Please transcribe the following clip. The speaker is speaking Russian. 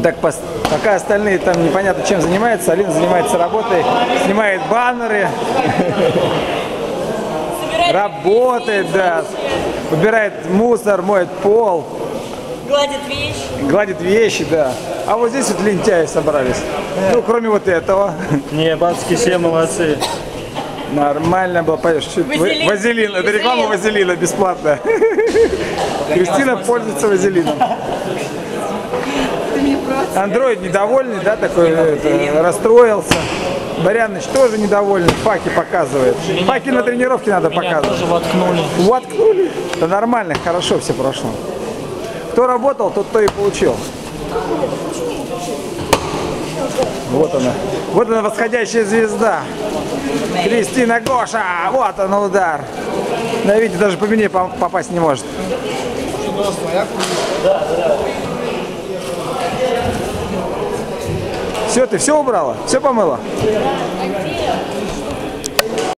Так, пока остальные там непонятно чем занимаются, Алина занимается работой, снимает баннеры, работает, да, убирает мусор, моет пол. Гладит вещи, да. А вот здесь вот лентяи собрались. Ну, кроме вот этого. Не, бабские все молодцы. Нормально было, понимаешь, вазелин. Это реклама вазелина, бесплатная. Кристина пользуется вазелином. Андроид недовольный, да, такой, расстроился. Баряныч тоже недовольный, факи показывает. Факи на тренировке надо показывать. Тоже воткнули. Воткнули? Да нормально, хорошо все прошло. Кто работал, тот то и получил. Вот она восходящая звезда. Кристина Гоша, вот он удар. Да, видите, даже по мне попасть не может. Все, ты все убрала? Все помыла?